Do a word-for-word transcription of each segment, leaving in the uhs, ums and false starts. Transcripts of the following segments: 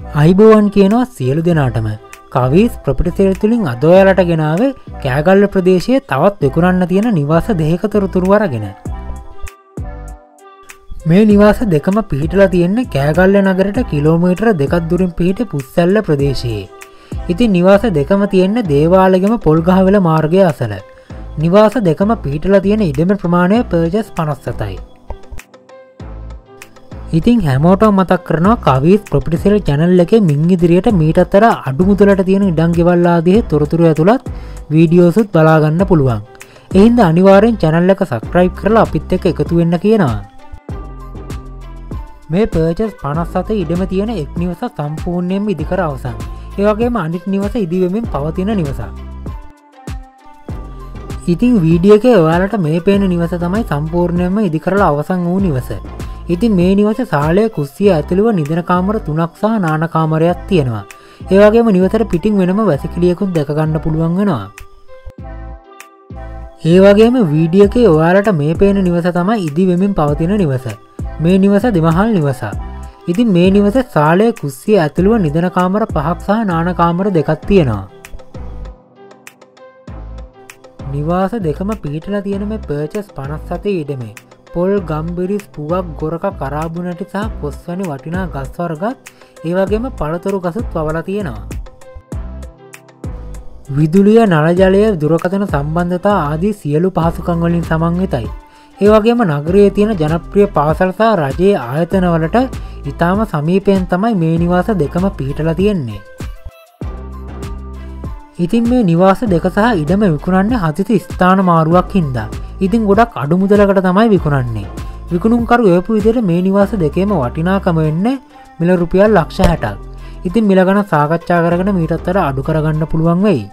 අයිබෝවන් කියනවා සියලු දෙනාටම. කවීස් ප්‍රොපර්ටි සේල් තුලින් අද ඔයාලට ගෙනාවේ කෑගල්ල ප්‍රදේශයේ තවත් විකුණන්න තියෙන නිවාස දෙකක තොරතුරු අරගෙන. මේ නිවාස දෙකම පිහිටලා තියෙන්නේ කෑගල්ල නගරයට කිලෝමීටර දෙකක් දුරින් පිහිටි පුස්සැල්ල ප්‍රදේශයේ. ඉතින් නිවාස දෙකම තියෙන්නේ දේවාලගෙම පොල්ගහවෙල මාර්ගය අසල. නිවාස දෙකම පිහිටලා තියෙන ඉඩම ප්‍රමාණය පර්ජස් පනස් සතයි. ඉතින් හැමෝටම මතක් කරනවා කවීස් ප්‍රොපර්ටි සේල් channel එකේ මින් ඉදිරියට මීට අතර අඩු මුදලට තියෙන ඉඩම් ගෙවල් ආදී තොරතුරු ඇතුළත් වීඩියෝස්ුත් බලා ගන්න පුළුවන්. ඒ හින්දා අනිවාර්යෙන් channel එක subscribe කරලා අපිත් එක්ක එකතු වෙන්න කියනවා. මේ පර්චස් පනස් සතේ ඉඩම තියෙන එක් නිවස සම්පූර්ණයෙන්ම ඉදිකර අවසන්. ඒ වගේම අනිත් නිවස ඉදිවෙමින් පවතින නිවසක්. ඉතින් වීඩියෝ එකේ ඔයාලට මේ පේන නිවස තමයි සම්පූර්ණයෙන්ම ඉදිකරලා අවසන් වූ නිවස. ඉතින් මේ නිවස සාලය කුස්සිය ඇතුළුව නිදන කාමර තුනක් සහ නාන කාමරයක් තියෙනවා. ඒ වගේම නිවසට පිටින් වෙනම වැසිකිළියකුත් දැක ගන්න පුළුවන් වෙනවා. ඒ වගේම වීඩියෝ එකේ ඔයාලට මේ පේන නිවස තමයි ඉදි වෙමින් පවතින නිවස. මේ නිවස දෙමහල් නිවසක්. ඉතින් මේ නිවස සාලය කුස්සිය ඇතුළුව නිදන කාමර පහක් සහ නාන කාමර දෙකක් තියෙනවා. නිවාස දෙකම පිහිටලා තියෙන මේ පර්චස් පනස් සතේ ඉඩමේ පොල් ගම්බිරිස් පුවක් ගොරක කරාබු නැටි සහ කොස් වැනි වටිනා ගස් වර්ගත් ඒ වගේම පළතුරු ගසුත් වවලා තියෙනවා. විදුලිය නල ජලය දුරකථන සම්බන්ධතා ආදී සියලු පහසුකම් වලින් සමන්විතයි. ඒ වගේම නගරයේ තියෙන ජනප්‍රිය පාසල් සහ රජයේ ආයතන වලට ඉතාම සමීපයෙන් තමයි මේ නිවාස දෙකම පිහිටලා තියෙන්නේ. ඉතින් මේ නිවාස දෙක සහ ඉඩම විකුණන්නේ හදිසි ස්ථාන මාරුවක් හින්දා. ඉතින් ගොඩක් අඩු මුදලකට තමයි විකුණන්නේ. විකුණුම්කරු එවපු විදිහට මේ නිවාස දෙකේම වටිනාකම වෙන්නේ මිල රුපියල් ලක්ෂ හැටක්. ඉතින් මිල ගණන් සාකච්ඡා කරගෙන මීටත් වඩා අඩු කරගන්න පුළුවන් වෙයි.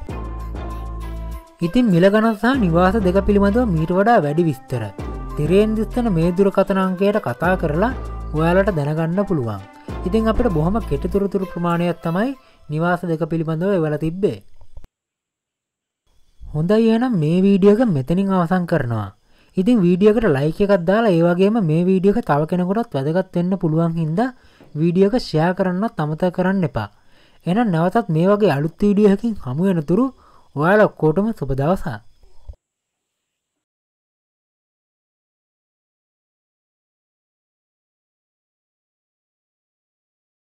ඉතින් මිල ගණන් සහ නිවාස දෙක පිළිබඳව මීට වඩා වැඩි විස්තර තිරයෙන් දිස්තන මේ දුරකථන අංකයට කතා කරලා ඔයාලට දැනගන්න පුළුවන්. ඉතින් අපිට බොහොම කෙටි තොරතුරු ප්‍රමාණයක් තමයි නිවාස දෙක පිළිබඳව එවලා තිබ්බේ. හොඳයි එහෙනම් මේ වීඩියෝ එක මෙතනින් අවසන් කරනවා. ඉතින් වීඩියෝ එකට ලයික් එකක් දාලා ඒ වගේම මේ වීඩියෝ එක තව කෙනෙකුටත් වැදගත් වෙන්න පුළුවන් හින්දා වීඩියෝ එක ෂෙයා කරන්නත් අමතක කරන්න එපා. එහෙනම් නැවතත් මේ වගේ අලුත් වීඩියෝ එකකින් හමු වෙනතුරු ඔයාලා ඔක්කොටම සුබ දවසක්.